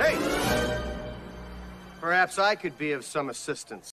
Hey! Perhaps I could be of some assistance.